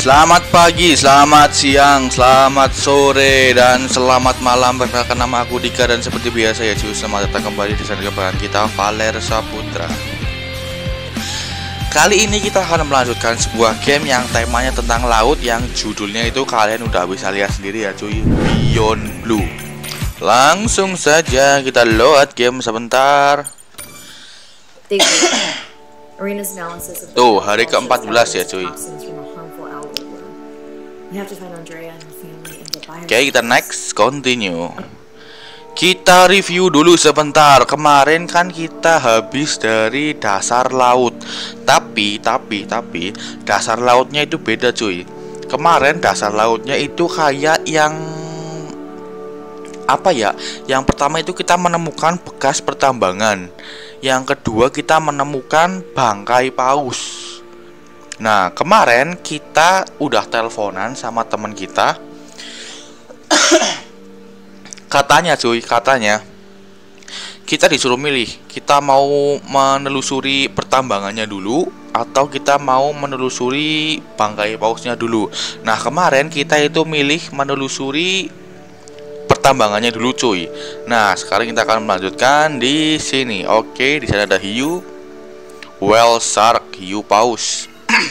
Selamat pagi, selamat siang, selamat sore, dan selamat malam. Perkenalkan, nama aku Dika dan seperti biasa ya cuy, selamat datang kembali di channel kebaran kita, Valer Saputra. Kali ini kita akan melanjutkan sebuah game yang temanya tentang laut, yang judulnya itu kalian udah bisa lihat sendiri ya cuy, Beyond Blue. Langsung saja kita load game sebentar. Tuh, hari ke-14 ya cuy. Oke, kita next, continue. Kita review dulu sebentar. Kemarin kan kita habis dari dasar laut. Tapi dasar lautnya itu beda cuy. Kemarin dasar lautnya itu kayak yang apa ya? Yang pertama itu kita menemukan bekas pertambangan. Yang kedua kita menemukan bangkai paus. Nah, kemarin kita udah teleponan sama teman kita. Katanya kita disuruh milih, kita mau menelusuri pertambangannya dulu atau kita mau menelusuri bangkai pausnya dulu. Nah, kemarin kita itu milih menelusuri pertambangannya dulu cuy. Nah, sekarang kita akan melanjutkan di sini. Oke, di sana ada hiu, whale shark, hiu paus.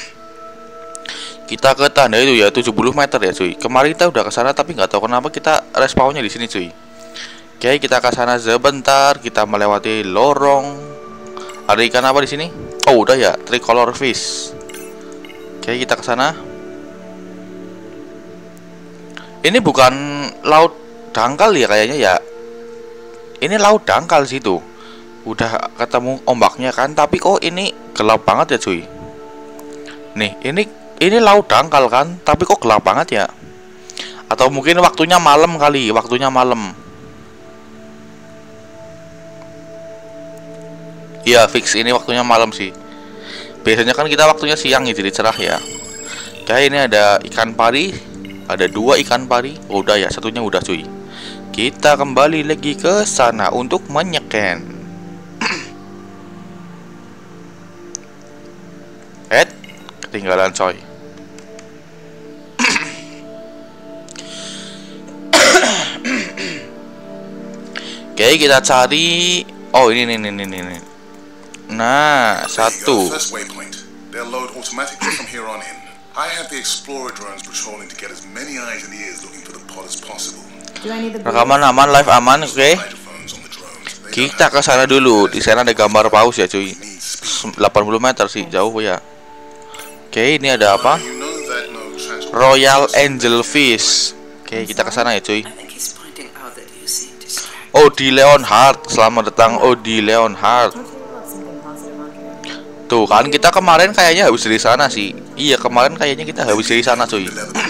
Kita ke tanda itu ya, 70 meter ya cuy. Kemarin kita udah ke sana tapi nggak tahu kenapa kita respawnnya di sini cuy. Oke, kita ke sana sebentar. Kita melewati lorong. Ada ikan apa di sini? Oh, udah ya, tricolor fish. Oke, kita ke sana. Ini bukan laut dangkal ya kayaknya ya. Ini laut dangkal situ. Udah ketemu ombaknya kan, tapi kok ini gelap banget ya cuy. Nih, ini laut dangkal kan, tapi kok gelap banget ya? Atau mungkin waktunya malam kali, waktunya malam. Iya, fix ini waktunya malam sih. Biasanya kan kita waktunya siang ya, jadi cerah ya. Kayak ini ada ikan pari, ada 2 ikan pari. Oh, udah ya, satunya udah cuy. Kita kembali lagi ke sana untuk menyeken. Ketinggalan coy. Oke, kita cari. Oh, ini. Nah, satu. Rekaman aman, live aman, oke. Kita ke sana dulu. Di sana ada gambar paus ya cuy. 80 meter sih, jauh ya. Oke, ini ada apa? Royal Angelfish. Oke, kita ke sana ya cuy. Odi Leonhard, selamat datang Odi Leonhard. Tuh kan, kita kemarin kayaknya habis dari sana sih. Iya, kemarin kayaknya kita habis dari sana cuy.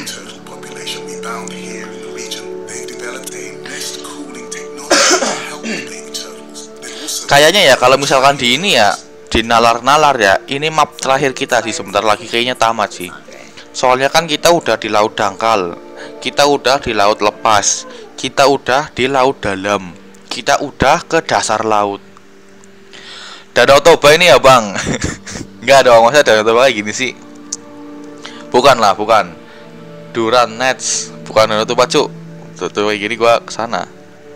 Kayaknya ya, kalau misalkan di ini ya, di nalar-nalar ya, ini map terakhir kita sih, sebentar lagi kayaknya tamat sih. Soalnya kan kita udah di laut dangkal, kita udah di laut lepas, kita udah di laut dalam, kita udah ke dasar laut. Danau Toba ini ya bang? Enggak dong, masa Danau Toba kayak gini sih? Bukan lah, bukan Duran Nets, bukan Danau Toba cuk. Tuh kayak gini gua kesana.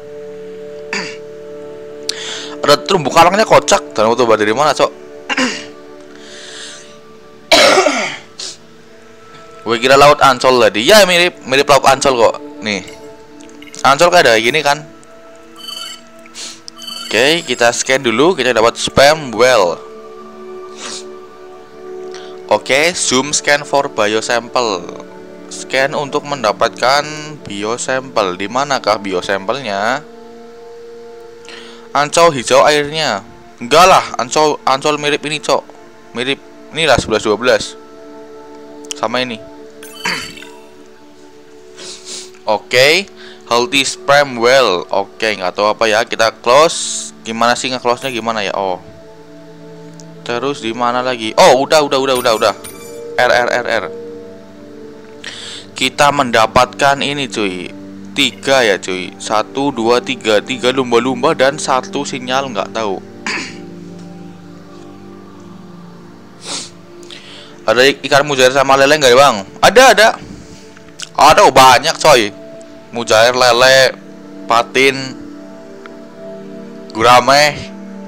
Ada terumbu karangnya kocak. Danau Toba dari mana cok? Gue kira laut Ancol tadi. Ya mirip laut Ancol kok. Nih, Ancol kayak ada gini kan. Oke, kita scan dulu. Kita dapat spam whale. Oke, zoom scan for biosample. Scan untuk mendapatkan biosample. Di manakah biosampelnya? Ancol hijau airnya. Enggak lah, Ancol mirip ini cok. Mirip inilah 11-12. Sama ini. Oke, healthy sperm whale. Oke, nggak tahu apa ya. Kita close. Gimana sih nge-close-nya gimana ya? Oh. Terus di mana lagi? Oh, udah. R. Kita mendapatkan ini cuy. 3 ya cuy. 1 2 3 lumba-lumba dan 1 sinyal nggak tahu. Ada ikan mujair sama lele nggak ya bang? Ada. Ada banyak coy. Mujair, lele, patin, gurame.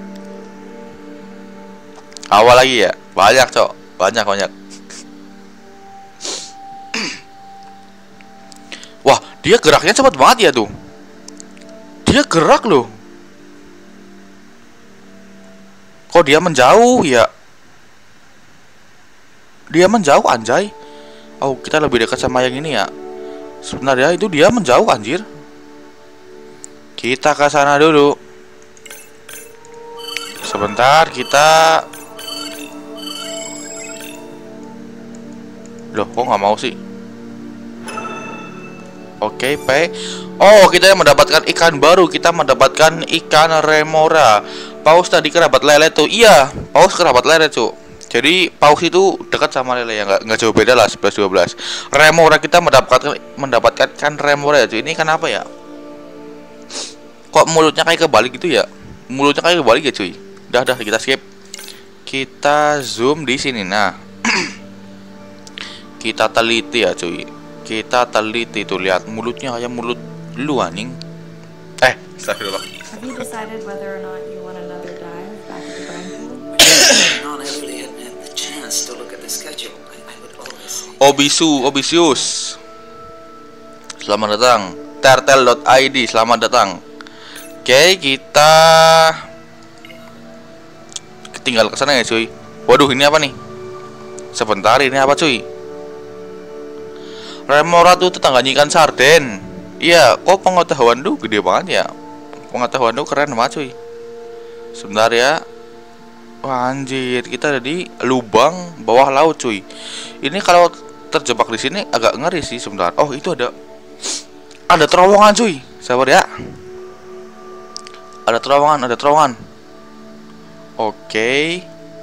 Awal lagi ya? Banyak cok. Banyak. Wah, dia geraknya cepat banget ya tuh. Dia gerak loh. Kok dia menjauh ya? Dia menjauh anjay. Oh, kita lebih dekat sama yang ini ya. Sebenarnya itu dia menjauh anjir. Kita ke sana dulu. Sebentar, kita. Loh, kok nggak mau sih? Oke, P. Oh, kita yang mendapatkan ikan baru. Kita mendapatkan ikan remora. Paus tadi kerabat lele tuh. Iya, paus kerabat lele tuh. Jadi paus itu dekat sama lele ya, nggak jauh beda lah, 11-12. Remora kita mendapatkan ikan remora ya cuy. Ini kenapa ya? Kok mulutnya kayak kebalik gitu ya? Mulutnya kayak kebalik ya cuy. Dah kita skip. Kita zoom di sini. Nah. Kita teliti ya cuy. Kita teliti tuh, lihat mulutnya kayak mulut lu anjing. Astagfirullah. Have you decided whether or not you want another dive back at the brine pool? No, I really hadn't had the chance to look at the schedule. I would always say. Obisius. Selamat datang. Turtle.id, selamat datang. Oke, kita tinggal kesana ya cuy. Waduh, ini apa nih? Sebentar, ini apa cuy? Remora tuh tetangganya ikan sarden. Iya, kok pengetahuan tuh gede banget ya. Pengetahuan tuh keren banget cuy. Sebentar ya. Wah, anjir, kita ada di lubang bawah laut cuy. Ini kalau terjebak di sini agak ngeri sih sebentar. Oh, itu ada terowongan cuy. Sabar ya. Ada terowongan. Oke.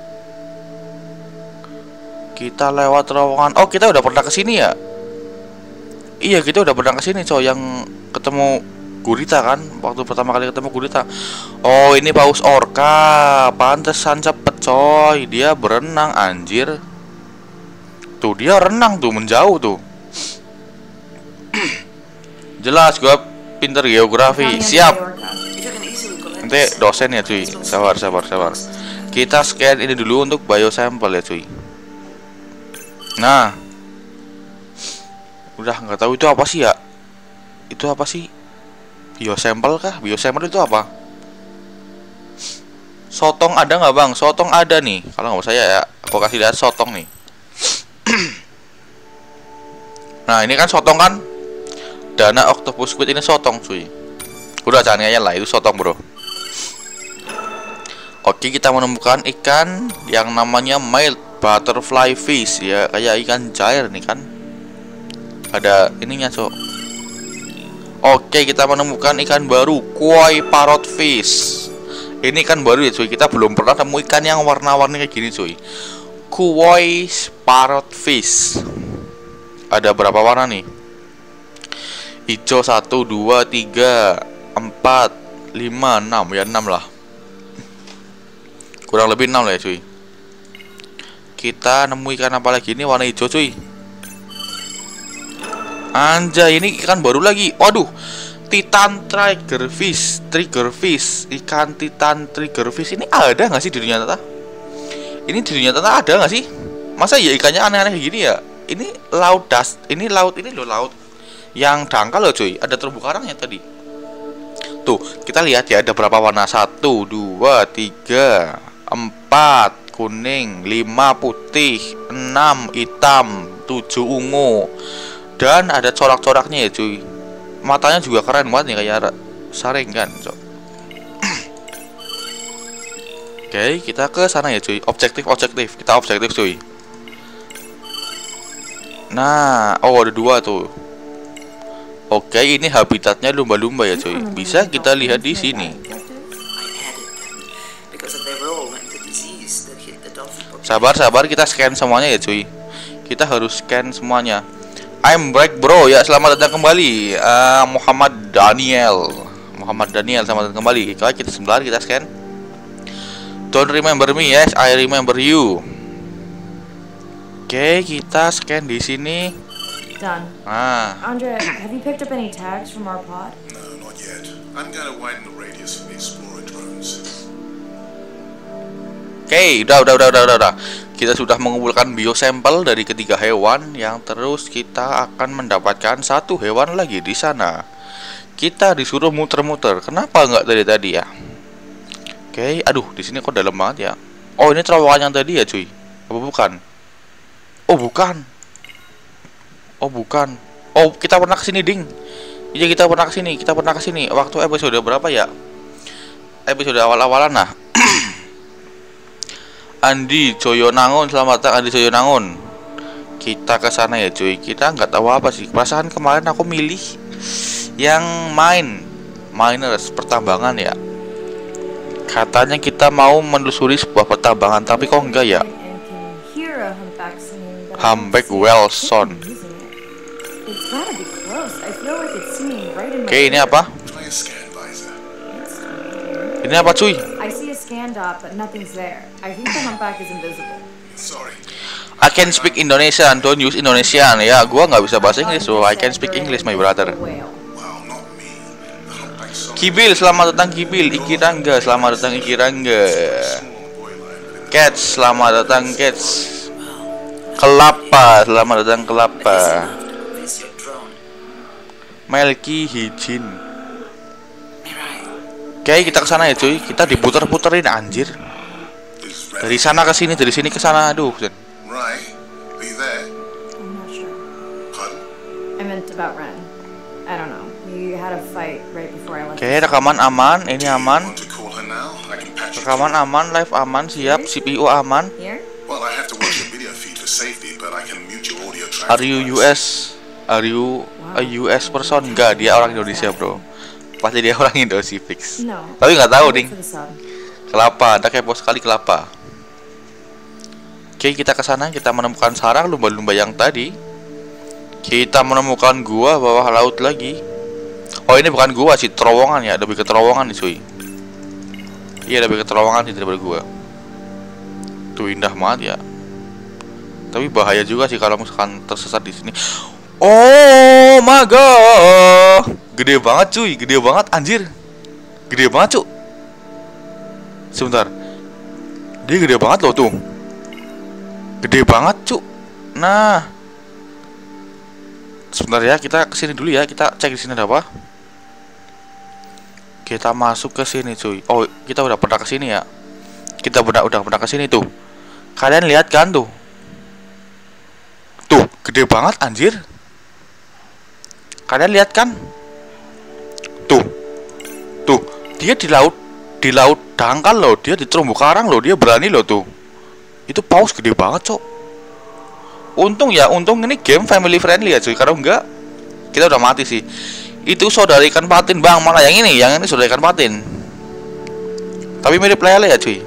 Kita lewat terowongan. Oh, kita udah pernah kesini ya? Iya, kita udah pernah kesini coy, yang ketemu gurita kan. Waktu pertama kali ketemu gurita. Oh, ini paus orca. Pantesan cepet coy. Dia berenang anjir. Tuh, dia renang tuh, menjauh tuh. Jelas, gua pinter geografi. Siap. Nanti dosen ya cuy. Sabar. Kita scan ini dulu untuk biosampel ya cuy. Nah, udah nggak tahu itu apa sih ya? Itu apa sih? Biosampel kah? Biosampel itu apa? Sotong ada nggak bang? Sotong ada nih. Kalau nggak saya ya, aku kasih lihat sotong nih. Nah, ini kan sotong kan? Dana octopus squid ini sotong cuy. Udah jangan ngeyel lah, itu sotong bro. Oke, kita menemukan ikan yang namanya mild butterfly fish ya, kayak ikan cair nih kan. Ada ininya cok. Oke, kita menemukan ikan baru, koi parrot fish. Ini ikan baru ya cuy, kita belum pernah temu ikan yang warna-warni kayak gini cuy. Koi parrot fish. Ada berapa warna nih? Hijau 1, 2, 3, 4, 5, 6 ya, 6 lah. Kurang lebih 6 lah ya cuy. Kita nemu ikan apa lagi? Ini warna hijau cuy. Anjay, ini ikan baru lagi. Waduh, Titan triggerfish. Ikan Titan triggerfish ini ada nggak sih di dunia nyata? Ini di dunia nyata ada nggak sih? Masa ya ikannya aneh-aneh gini ya? Ini laut ini loh laut yang dangkal loh cuy. Ada terumbu karangnya tadi. Tuh, kita lihat ya, ada berapa warna? 1, 2, 3, 4 kuning, 5 putih, 6 hitam, 7 ungu. Dan ada corak-coraknya ya cuy. Matanya juga keren banget nih, kayak saring kan cok. Oke, kita ke sana ya cuy. Objektif. Kita objektif cuy. Nah, oh ada 2 tuh. Oke, ini habitatnya lumba-lumba ya cuy. Bisa kita lihat di sini. Sabar, kita scan semuanya ya cuy. Kita harus scan semuanya. I'm back bro ya, selamat datang kembali. Muhammad Daniel, selamat datang kembali. Kita sebentar, kita scan. Don't remember me, yes I remember you. Oke, kita scan di sini. Done. Nah, Andre, have you picked up any tags from our pod? No, not yet. I'm going to widen the radius for the Explorer drones. oke, udah. Kita sudah mengumpulkan biosampel dari ketiga hewan, yang terus kita akan mendapatkan satu hewan lagi di sana. Kita disuruh muter-muter. Kenapa nggak dari tadi ya? Oke, aduh, di sini kok dalam banget ya. Oh, ini terowongan yang tadi ya, cuy. Apa bukan? Oh, bukan. Oh, kita pernah kesini, ding. Iya, kita pernah kesini. Waktu episode berapa ya? Episode awal-awalan nah. Andi Joyonangun, selamat datang Andi Joyonangun. Kita ke sana ya, cuy. Kita nggak tahu apa sih. Perasaan kemarin aku milih yang miners pertambangan ya. Katanya kita mau menelusuri sebuah pertambangan, tapi kok enggak ya? And can hear a humpback singing, but I don't Humpback see Wellson. it using it. It's gotta be close. I feel like it's singing right in my Oke, ini ear. apa? Try a scan visor. Ini apa, cuy? I see a scan dot, but nothing's there. I think the humpback is invisible. Sorry. I can speak Indonesian, don't use Indonesian. Ya, gua nggak bisa bahasa Inggris, so I can speak English, my brother. Whale. Well, not me. The humpback saw Kibil, selamat datang Kibil. Ikirangga, selamat datang Ikirangga. small boy line. Cats, selamat datang Cats. Kelapa, selamat datang Kelapa. Is your drone? Melki Hijin. Mirai. Oke, kita ke sana ya, cuy. Kita diputer-puterin anjir. Is Dari sana ke sini, dari sini ke sana. Aduh. Ray, are you there? I'm not sure. Pardon? I meant about Ren. I don't know. We had a fight right before I left. Oke, rekaman aman, ini aman. Want to call her now? I can patch you. Rekaman aman, live aman, siap, CPU aman. Here? Well, I have to watch your video feed for safety, but I can mute your audio track. Are you US? Are you a US person? Enggak, dia orang Indonesia, bro. Pasti dia orang Indonesia fix. No. Tapi nggak tahu, Wait ding. for the sub. Kelapa, ada kepo sekali kelapa. Oke, kita ke sana, kita menemukan sarang lumba-lumba yang tadi. Kita menemukan gua bawah laut lagi. Oh, ini bukan gua sih, terowongan ya, lebih ke terowongan nih, cuy. Iya, lebih ke terowongan sih daripada gua. Tuh indah banget ya. Tapi bahaya juga sih kalau misalkan tersesat di sini. Oh my god. Gede banget, cuy, gede banget anjir. Gede banget, cuy. Sebentar. Dia gede banget loh tuh. Gede banget, cuk. Nah. Sebentar ya, kita kesini dulu ya. Kita cek di sini ada apa. Kita masuk ke sini, cuy. Oh, kita udah pernah kesini ya. Kita udah pernah kesini tuh. Kalian lihat kan tuh. Tuh, gede banget anjir. Kalian lihat kan? Tuh. Tuh, dia di laut dangkal loh, dia di terumbu karang loh, dia berani loh tuh. Itu paus gede banget, cok. Untung ini game family friendly ya, cuy. Kalau enggak, kita udah mati sih. Itu saudara ikan patin, bang. Mana yang ini saudara ikan patin. Tapi mirip lele ya, cuy.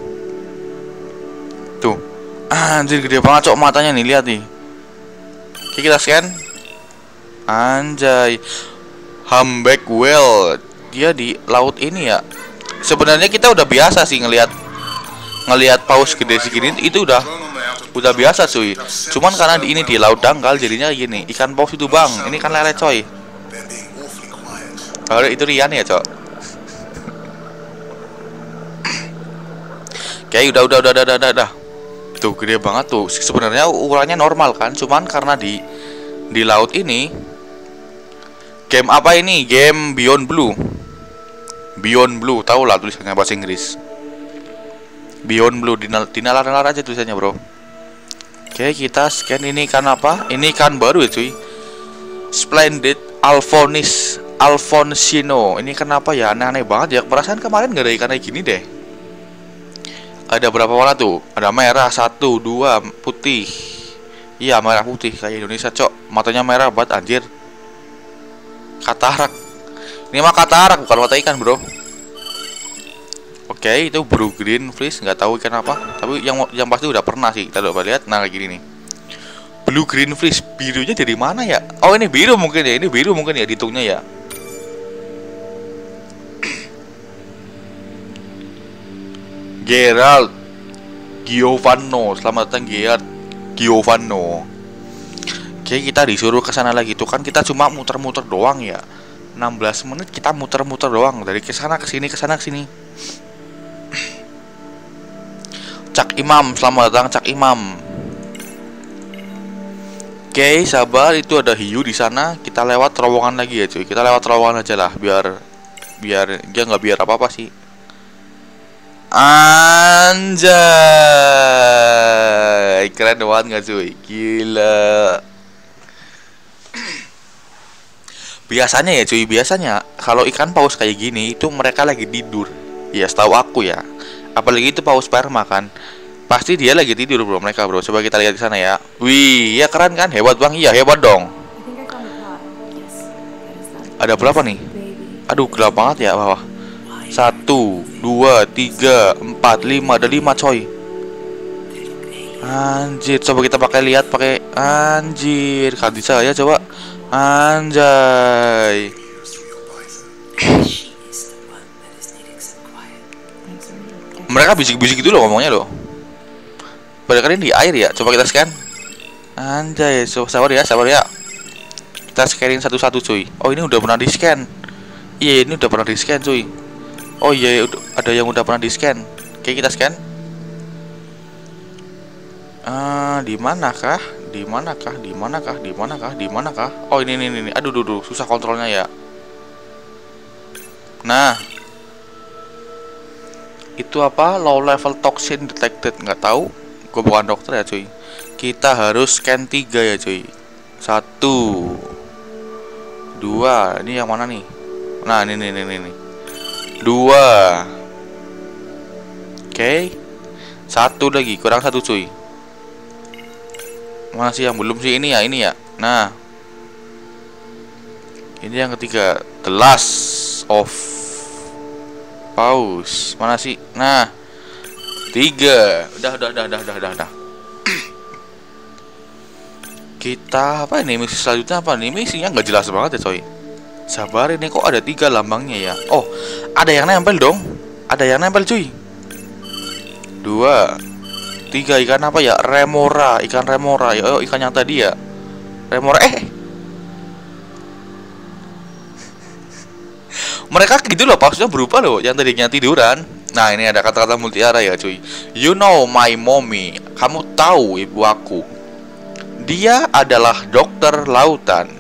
Tuh, anjir gede banget, cok, matanya nih, lihat nih. Oke, kita scan. Anjay, humpback whale. Dia di laut ini ya. Sebenarnya kita udah biasa sih ngelihat paus gede segini, itu udah biasa, cuy. Cuman karena ini di laut dangkal jadinya gini. Ikan paus itu, bang. Ini kan lele, coy. They're being awfully quiet. Oh, itu Rian ya, cok. Oke, udah. Tuh gede banget tuh. Sebenarnya ukurannya normal kan, cuman karena di laut ini. Game apa ini? Game Beyond Blue. Beyond Blue, tahu lah tulisannya bahasa Inggris. Beyond Blue, dinalar-nalar aja tulisannya, bro. Oke, kita scan ini ikan apa? Ini ikan baru ya, cuy. Splendid Alfonsino. Ini kenapa ya? Aneh-aneh banget ya. Perasaan kemarin gak ada ikan kayak gini deh. Ada berapa warna tuh? Ada merah, 1, 2, putih. Iya, merah putih kayak Indonesia, cok. Matanya merah banget anjir. Katarak. Ini mah katarak, bukan mata ikan, bro. Oke, itu blue green fish, nggak tahu ikan apa. Tapi yang pasti udah pernah sih. Kita coba lihat. Nah, kayak gini nih. Blue green fish, birunya dari mana ya? Oh, ini biru mungkin ya. Ini biru mungkin ya dihitungnya ya. Gerald Giovanno, selamat datang Giovanno. Oke, kita disuruh ke sana lagi. Tuh kan kita cuma muter-muter doang ya. 16 menit kita muter-muter doang dari ke sana ke sini, ke sana ke sini. Cak Imam, selamat datang Cak Imam. Oke, sabar, itu ada hiu di sana. Kita lewat terowongan lagi ya, cuy. Kita lewat terowongan aja lah, biar dia nggak biar apa-apa sih. Anjay, keren banget nggak cuy? Gila. Biasanya ya cuy, biasanya kalau ikan paus kayak gini itu mereka lagi tidur. Ya setahu aku ya. Apalagi itu paus sperma kan. Pasti dia lagi tidur bro, mereka bro. Coba kita lihat di sana ya. Wih, ya keren kan? Hebat bang, iya hebat dong. Ada berapa nih? Aduh, gelap banget ya bawah. 1, 2, 3, 4, 5, ada 5 coy. Anjir, coba kita pakai anjir. Khadijah ya coba. Anjay. Mereka bisik-bisik gitu loh ngomongnya loh. Padahal ini di air ya. Coba kita scan. Anjay, sabar ya. Kita scanin satu-satu cuy. Oh, ini udah pernah di scan. Iya, ini udah pernah di scan cuy. Oh iya, ada yang udah pernah di scan. Oke, kita scan. Di manakah? Oh, ini. Aduh, susah kontrolnya ya. Nah. Itu apa? Low level toxin detected, nggak tahu. Gue bukan dokter ya cuy. Kita harus scan 3 ya cuy. 1, 2. Ini yang mana nih? Nah ini 2. Oke. 1 lagi, kurang 1 cuy. Mana sih yang belum sih? Ini ya. Nah, ini yang ketiga, the last of paus. Mana sih? Nah, 3. Udah. Kita apa ini? Misi selanjutnya apa nih? Misinya nggak jelas banget ya coy. Sabar, ini kok ada 3 lambangnya ya. Oh, ada yang nempel dong. Ada yang nempel cuy. 2, 3. Ikan apa ya? Remora. Ikan remora. Oh, ikan yang tadi ya. Remora. Mereka gitu loh, pausnya berubah loh. Yang tadinya tiduran. Nah, ini ada kata-kata multiara ya cuy. You know my mommy. Kamu tahu ibu aku. Dia adalah dokter lautan.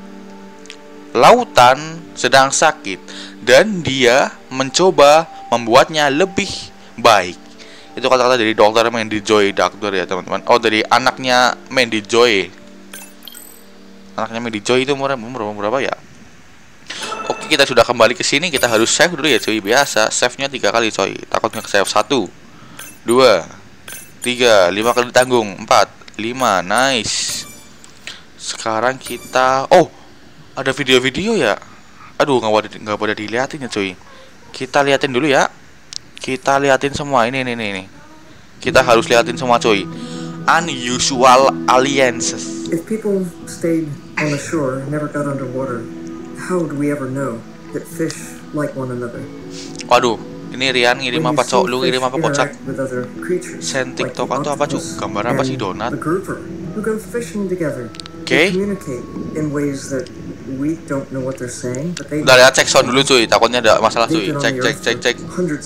Lautan sedang sakit dan dia mencoba membuatnya lebih baik. Itu kata-kata dari dokter Mandy Joy Doctor ya teman-teman. Oh, dari anaknya Mandy Joy. Anaknya Mandy Joy itu umur berapa ya? Oke, kita sudah kembali ke sini. Kita harus save dulu ya cuy. Biasa save-nya 3 kali coy. Takutnya ke save 1, 2, 3, 5 kali tanggung. 4, 5. Nice. Sekarang kita ada video-video ya. Aduh, nggak boleh diliatin ya cuy. Kita liatin dulu ya. Kita liatin semua. Ini. Kita harus liatin semua cuy. Unusual alliances. If people stayed on the shore, never got underwater, how would we ever know that fish like one another? Waduh, ini Rian ngirim apa cok? Lu ngirim apa kocak? Send TikTok atau apa cuk? Gambar apa sih donat? Oke. Udah lihat cek sound dulu cuy, takutnya ada masalah cuy. Cek.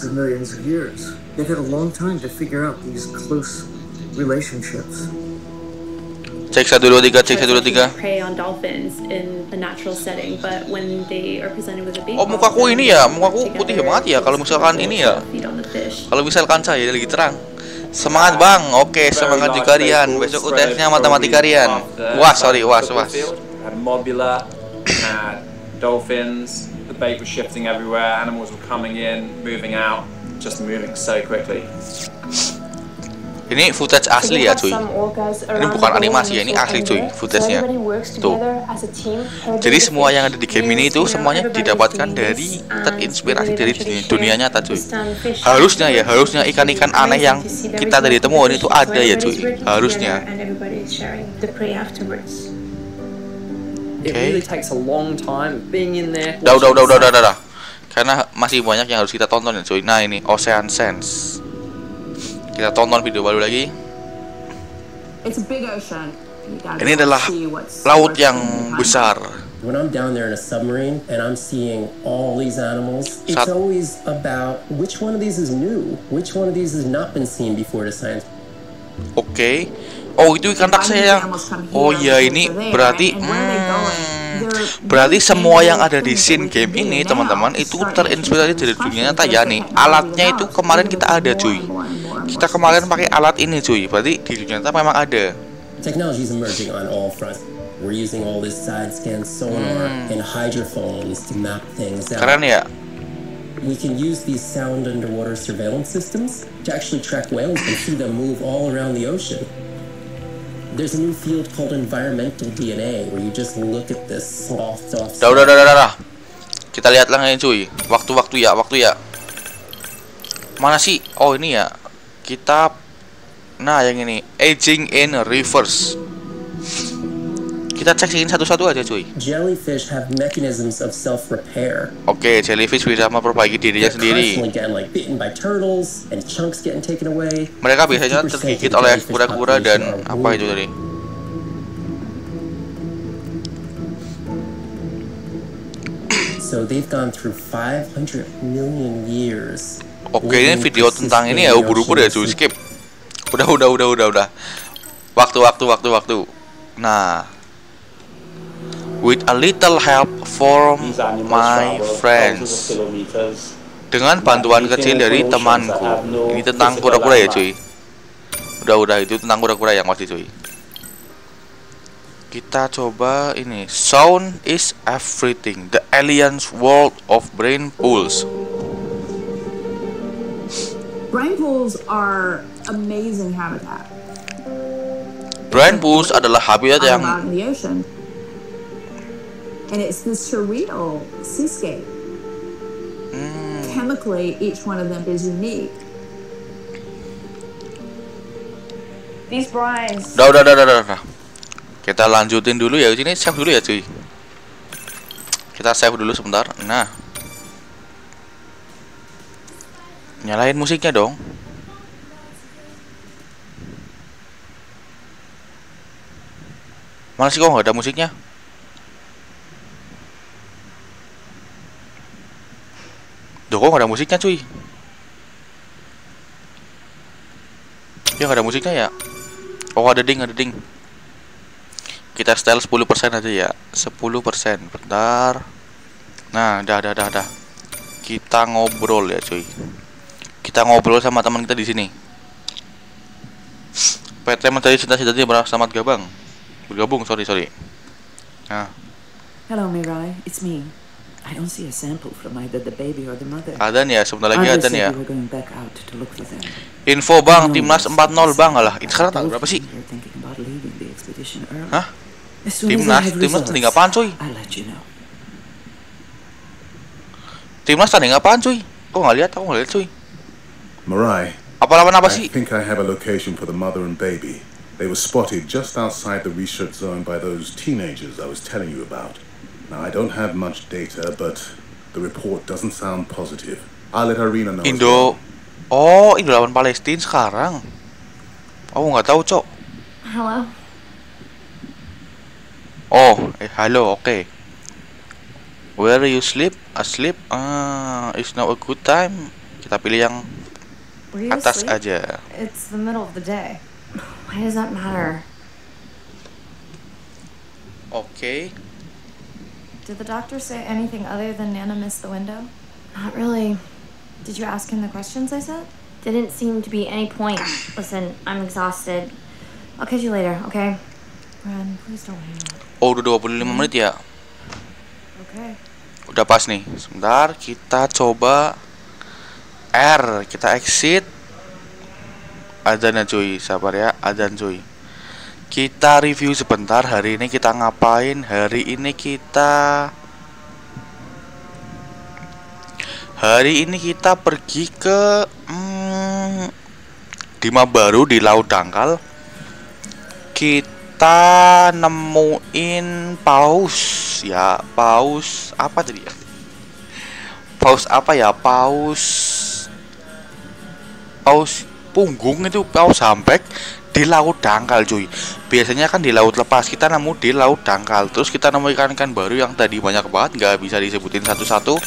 Cek 1, 2, 3, cek 1, 2, 3. Oh, mukaku ini ya, mukaku putih banget ya. Kalau misalkan ini ya, kalau misalkan saya lagi terang. Semangat bang, oke semangat juga Rian. Besok UTS-nya matematika Rian. Was. Mobula, dolphins. The bait was shifting everywhere. Animals were coming in, moving out, just moving so quickly. Ini footage asli ya cuy. Ini bukan animasi ya, ini asli cuy footage-nya. Tuh. Jadi semua yang ada di game ini itu semuanya didapatkan dari terinspirasi dari dunia nyata cuy. Harusnya ikan-ikan aneh yang kita tadi temuin itu ada ya cuy. Harusnya. Oke. Udah. Karena masih banyak yang harus kita tonton ya cuy. Nah, ini Ocean Sense. Kita tonton video baru lagi. It's a big ocean. You gotta Ini adalah see what's laut worse yang than the besar. When I'm down there in a submarine and I'm seeing all these animals, it's always about which one of these is new, which one of these has not been seen before to science. Oke. Oh, itu ikan raksasa yang. Oh iya, ini berarti berarti semua yang ada di scene game ini, teman-teman, itu terinspirasi dari dunia nyata ya nih. Alatnya itu kemarin kita ada, cuy. Kita kemarin pakai alat ini, cuy. Berarti di dunia nyata memang ada. Technology is emerging on all fronts. We're using all this side scan sonar and hydrophones to map things out. Keren ya. We can use these sound underwater surveillance systems to actually track whales and see them move all around the ocean. There's a new field called environmental DNA where you just look at this soft. Dah. Kita lihat lagi, cuy. Waktu ya. Mana sih? Oh, ini ya. Kita yang ini, aging in reverse. Kita cek ini satu-satu aja, cuy. Jellyfish have mechanisms of self-repair. Oke, jellyfish bisa memperbaiki dirinya sendiri. Mereka biasanya tergigit oleh kura-kura dan apa itu tadi? So they've gone through 500 million years. Oke, ini video tentang ini ya, ubur-ubur ya, cuy. Skip. Udah. Waktu. Nah, with a little help from my friends. Dengan bantuan kecil dari temanku. Ini tentang kura-kura ya, cuy. Udah, itu tentang kura-kura yang pasti, cuy. Kita coba ini. Sound is everything. The aliens world of brain pools. Brain pools are amazing habitat. Brain pools adalah habitat yang Out in the ocean. And it's this surreal seascape. Chemically, each one of them is unique. These brines. Udah. Kita lanjutin dulu ya. Ini save dulu ya, cuy. Kita save dulu sebentar. Nah, nyalain musiknya dong. Mana sih kok nggak ada musiknya? Duh, kok nggak ada musiknya, cuy? Ya nggak ada musiknya ya. Oh, ada ding. Kita setel 10% aja ya. 10%. Bentar. Nah, dah. Kita ngobrol ya, cuy. Kita ngobrol sama teman kita di sini. PT Menteri Cinta-Cinta bersama bergabung, sorry. Nah. Hello, Mirai. It's me. I don't see a sample from either the baby or the mother. Adan ya, sebentar lagi adan ya. Info bang, timnas 4-0 bang. Alah, ini sekarang tanggal berapa sih? Hah? Timnas tanding apaan, cuy? Timnas tanding apaan, cuy? Kok nggak lihat? Aku nggak lihat, cuy. Mirai, apa sih? I think I have a location for the mother and baby. They were spotted just outside the research zone by those teenagers I was telling you about. Now, I don't have much data, but the report doesn't sound positive. I'll let Arena know. Indo lawan Palestina sekarang. Aku nggak tahu, Cok. Hello. Halo, oke. Where you sleep? Asleep? Is now a good time? Kita pilih yang atas aja. It's the middle of the day. Why does that matter? Okay. Did the doctor say anything other than Nana missed the window? Not really. Did you ask him the questions I said? Didn't seem to be any point. Listen, I'm exhausted. I'll catch you later, okay? Ren, please don't hang up. Udah 25 menit ya? Okay. Udah pas nih. Sebentar, kita coba R. Kita exit. Adzan ya, cuy. Sabar ya, adzan, cuy. Kita review sebentar. Hari ini kita ngapain? Hari ini kita pergi ke Dima Baru di Laut Dangkal. Kita nemuin paus ya. Paus apa tadi ya? Paus apa ya? Paus punggung itu paus humpback di laut dangkal cuy. Biasanya kan di laut lepas, kita nemu di laut dangkal. Terus kita nemu ikan-ikan baru yang tadi banyak banget, nggak bisa disebutin satu-satu.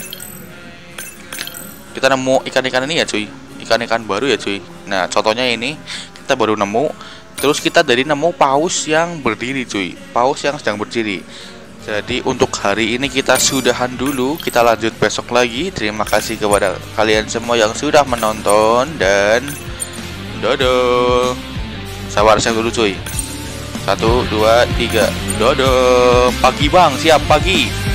Kita nemu ikan-ikan ini ya cuy, ikan-ikan baru ya cuy. Nah contohnya ini kita baru nemu. Terus kita tadi nemu paus yang berdiri cuy, paus yang sedang berdiri. Jadi untuk hari ini kita sudahan dulu, kita lanjut besok lagi. Terima kasih kepada kalian semua yang sudah menonton dan dadah. Sabar saya dulu cuy. 1, 2, 3. Dadah. Pagi bang, siap pagi.